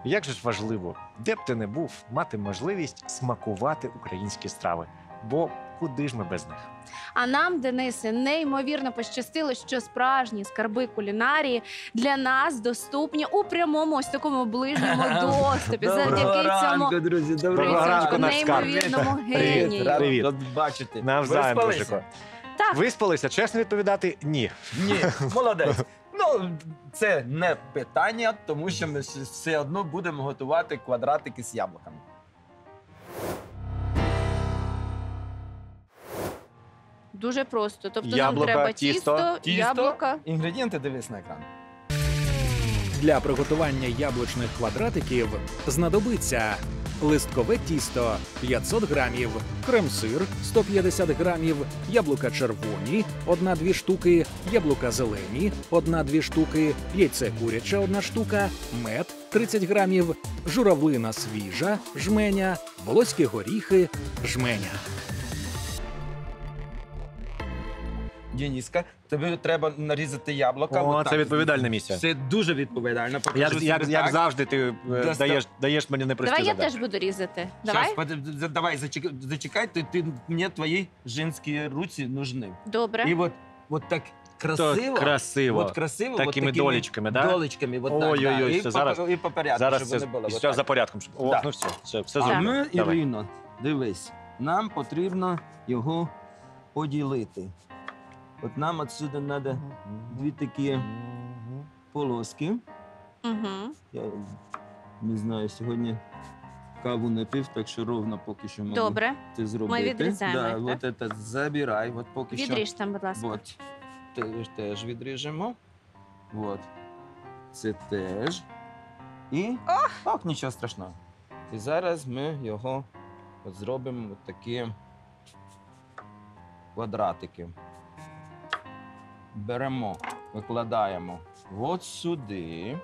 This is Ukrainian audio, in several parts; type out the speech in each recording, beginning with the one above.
Як же ж важливо, де б ти не був, мати можливість смакувати українські страви. Бо куди ж ми без них? А нам, Денисе, неймовірно пощастило, що справжні скарби кулінарії для нас доступні у прямому ось такому ближньому доступі. Завдяки цьому ранку, друзі, Доброго ранку, наш скарб. неймовірному Привіт, генію. Привіт. Рад бачити. Навзаєм, Виспалися? дружико. Так, Виспалися? Чесно відповідати? Ні. Ні, молодець. Ну, це не питання, тому що ми все одно будемо готувати квадратики з яблуками. дуже просто. Тобто Яблука, нам треба тісто. яблука. Інгредієнти дивись на екран. Для приготування яблучних квадратиків знадобиться листкове тісто 500 грамів, крем-сир 150 грамів, яблука червоні 1-2 штуки, яблука зелені 1-2 штуки, яйце куряче 1 штука, мед 30 грамів, журавлина свіжа жменя, волоські горіхи жменя. Дениска, тобі треба нарізати яблука. О, отак. це відповідальна місія. Це дуже відповідально. Покажу Як собі так. завжди, ти даєш мені непрості Давай я задачі. теж буду різати. Щас, Давай? давай, зачекай, мені твої жінські руці нужны. Добре. І от так красиво. Красиво. От красиво. Такими от такими долечками, да? Долечками, от так, Ой-ой-ой, да. це І, зараз- і по порядку, Зараз щоб це не було. все От за так. порядком. О, Да. ну все А зроблено. ми, Давай. Ірино, дивись, нам потрібно його поділити. От нам відсюди треба дві такі полоски. Угу. Я не знаю, сьогодні каву не пив, так що ровно поки що можу Добре. це зробити. відрізаємо Да, їх, от це забирай, от поки Відріж там, будь ласка. що. От, теж відріжемо. От. Це теж. І, ох, нічого страшного. І зараз ми його от зробимо от такі квадратики. Беремо, викладаємо от сюди.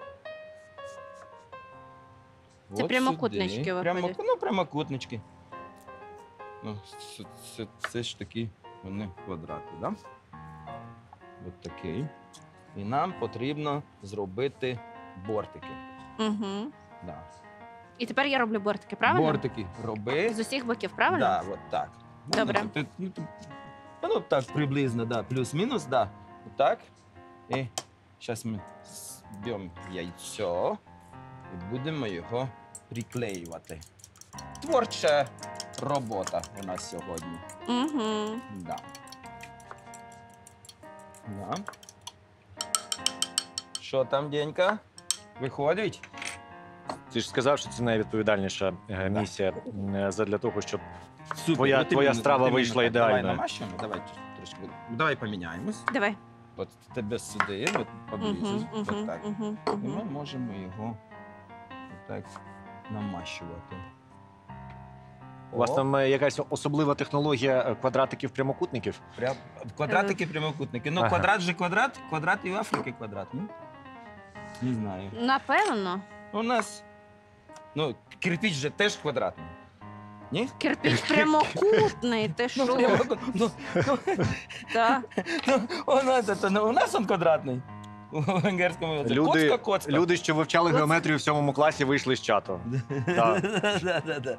Це От прямокутнички сюди. виходять? Ну, прямокутнички. Ну, це ж такі вони квадрати, да? От такий. І нам потрібно зробити бортики. Угу. Да. І тепер я роблю бортики, правильно? Бортики роби. З усіх боків, правильно? Да, от так. Добре. Ну, так, приблизно, да. Плюс-мінус, да. Так. І зараз ми зб'ємо яйцо і будемо його приклеювати. Творча робота у нас сьогодні. Угу. Да. Да. Що там, Денька? Виходить? Ти ж сказав, що це найвідповідальніша місія задля того, щоб Супер. Твоя- От твоя іменно, страва от іменно вийшла так. ідеальною. Давай намащуємо, давай трошки. Давай поміняємось. Давай. От тебе сюди, от поблизу, Угу, от угу, так. угу, І ми угу. можемо його так намащувати. у вас О, там якась особлива технологія квадратиків-прямокутників. Квадратики, прямокутники. Ну, Ага. квадрат же квадрат, квадрат і в Африці квадрат, ні? Не знаю. Напевно. У нас, ну, кирпич же теж квадратний. Ні? Кирпич прямокутний, ти що? Ну, Так. у нас він квадратний. У венгерському язику. Коцка. Люди, що вивчали геометрію в 7 класі, вийшли з чату. Так. Да.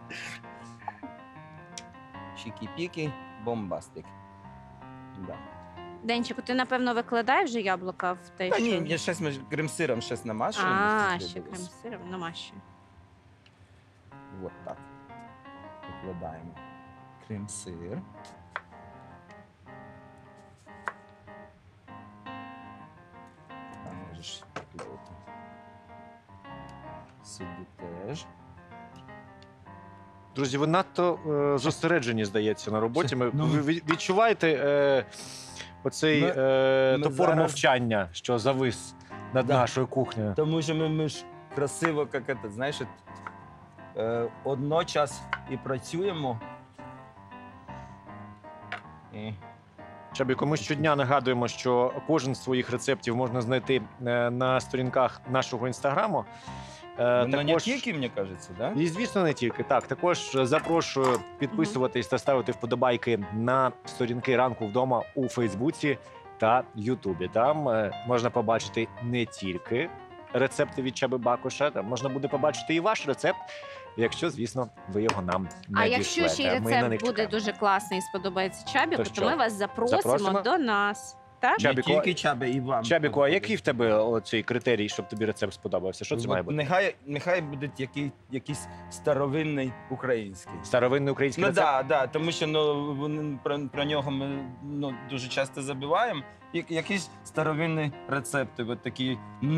Чікі-пікі, бомбастик. Да. Денчику, ти, напевно, викладаєш вже яблука в те, Та що... ні, щось ми крем-сиром щось намашуємо. А, щоб ще було. крем-сиром намащує. Вот так. Викладаємо крем-сир. Там можеш підати. Сюди теж. Друзі, ви надто зосереджені, здається, на роботі. Ну. Ви відчуваєте оцей Ми топор зараз- мовчання, що завис над Да. нашою кухнею? Тому що ми ж красиво, як це, знаєш, одночас і працюємо. І Чабіко, ми щодня нагадуємо, що кожен з своїх рецептів можна знайти на сторінках нашого інстаграму. ну, не тільки, мені кажеться, да? І, звісно, не тільки. Так, також запрошую підписуватись та ставити вподобайки на сторінки «Ранку вдома» у Фейсбуці та Ютубі. Там можна побачити не тільки рецепти від Чаби Бакуша. Там можна буде побачити і ваш рецепт, якщо, звісно, ви його нам не А якщо ще й Ми на них рецепт буде чекаємо. дуже класний і сподобається Чабіку, То то що? ми вас запросимо Запросимо? до нас. Так? Не Чабіку, тільки Чабі, і вам. Чабіку, а який в тебе оцей критерій, щоб тобі рецепт сподобався? Що це От має бути? Нехай буде якийсь старовинний український. Старовинний український Ну рецепт? да, тому що про нього ми дуже часто забуваємо. Якісь старовинні рецепти, от такі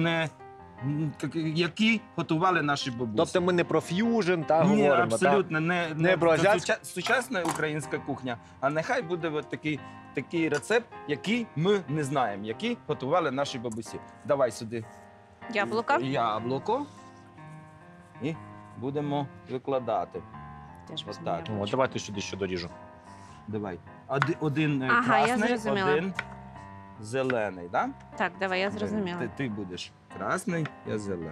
які готували наші бабусі. Тобто ми не про ф'южн, та Ні, говоримо, абсолютно не про сучасна українська кухня, а нехай буде от такий рецепт, який ми не знаємо, який готували наші бабусі. Давай сюди Яблука. яблуко і будемо викладати. Теж візьму так. яблучко. О, давайте сюди ще доріжу. Давай. Один Ага, я красний, зрозуміла. один зелений, так? Так, давай, я зрозуміла. Ти будеш красний, я зелений.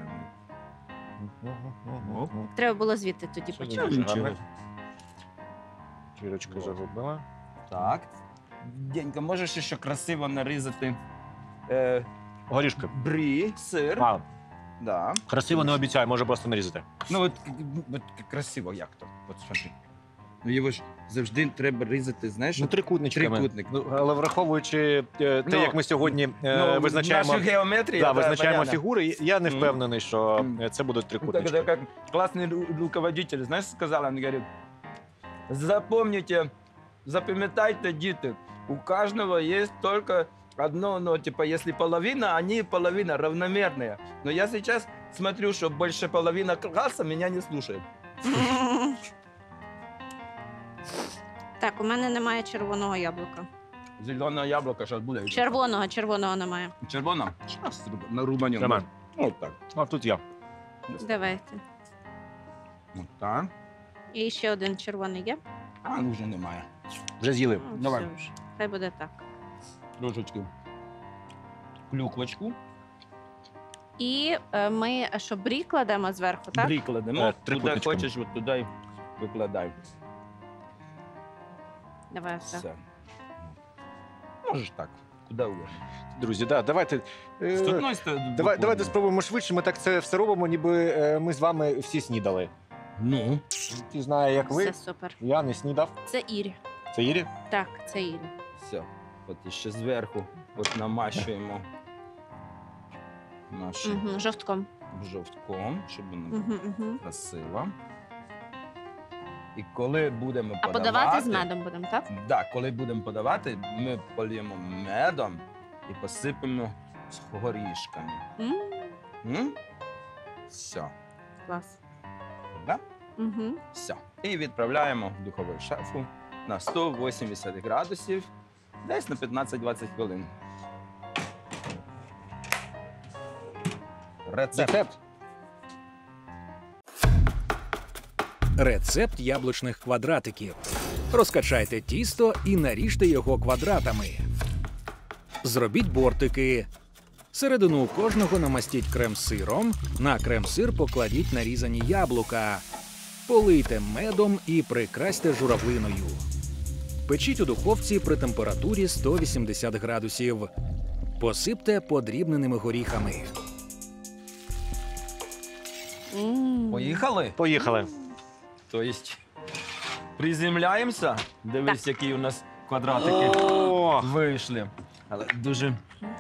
Оп. Треба було звідти тоді Що почати. Дуже Нічого. гарно. Квірочку Вот. загубила. Так. Денька, можеш ще красиво нарізати Горішки. брі, сир. А, Да. красиво не обіцяю, може просто нарізати. Ну от красиво як то? От смотри. Ну його ж завжди треба різати, знаєш? Ну, от трикутничками. трикутник. Ну, але враховуючи те, Ну, як ми сьогодні визначаємо, нашу геометрію, да, визначаємо понятно. фігури, я не Мгм. впевнений, що Мгм. це будуть Так, трикутнички. как классный руководитель, знаешь, сказал, он говорит, запоминайте, дети, у каждого есть только одно, ну, типа, если половина, они половина равномерные. Но я сейчас смотрю, что больше половина класса меня не слушает. Так, у мене немає червоного яблука. Зеленое яблоко сейчас будет. Червоного немає. Червоно? Сейчас нарубанем. Роман. Вот так. А тут я. Давайте. Вот так. І ще один червоний є. А, ну вже немає. Вже з'їли. Ну, Давай. все ж. Хай буде так. Трошечки клюквочку. І ми що, брі кладемо зверху, так? Брі кладемо. Туди трикутничком. хочеш, от туди й викладай. Давай все. Все. Можеш так, куди угодно. Друзі, да, давайте. З одної сторони. Давайте спробуємо швидше. Ми так це все робимо, ніби ми з вами всі снідали. Ну, Ти знаєш, як ви. Все супер. Я не снідав. Це Ірі. Це Ірі? Так, це Ірі. все. От і ще зверху от намащуємо нашим Угу, жовтком. жовтком, щоб воно Угу, угу. красиво. І коли будемо А подавати... подавати з медом будемо, так? Да, коли будемо подавати, ми поліємо медом і посипемо з горішками. Все. Клас. Да? Угу. Все. І відправляємо в духову шафу на 180 градусів, десь на 15-20 хвилин. Рецепт. Рецепт яблучних квадратиків. Розкачайте тісто і наріжте його квадратами. Зробіть бортики. Середину кожного намастіть крем-сиром. На крем-сир покладіть нарізані яблука. Полийте медом і прикрасьте журавлиною. Печіть у духовці при температурі 180 градусів. Посипте подрібненими горіхами. Поїхали? Поїхали. Тобто приземляємося. Дивись, які у нас квадратики О, вийшли. Але дуже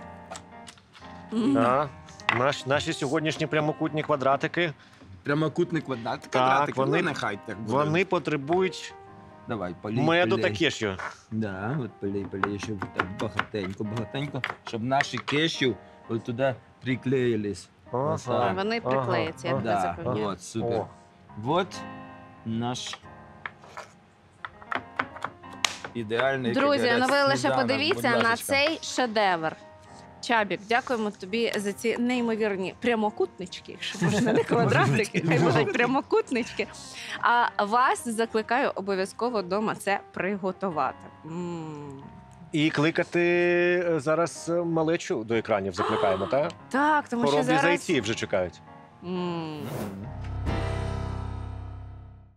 да. Наші сьогоднішні прямокутні квадратики, прямокутний квадратик. вони- Ну, нехай так буде. вони потребують Давай, полій, меду полій. та кешю. Да, от полій, щоб так багатенько, щоб наші кешю от туди приклеїлись. Ага. Так. Вони приклеяться, я ага. тебе Да, запевняю. от, супер. О. Вот наш ідеальний Друзі, ну ви лише сніданок, подивіться будь на ласочка. цей шедевр. Чабік, дякуємо тобі за ці неймовірні прямокутнички, якщо можна не квадратики, хай будуть прямокутнички. А вас закликаю обов'язково вдома це приготувати. І кликати зараз малечу до екранів закликаємо, так? Так, тому що Хоробрі зараз... зайці вже чекають. М.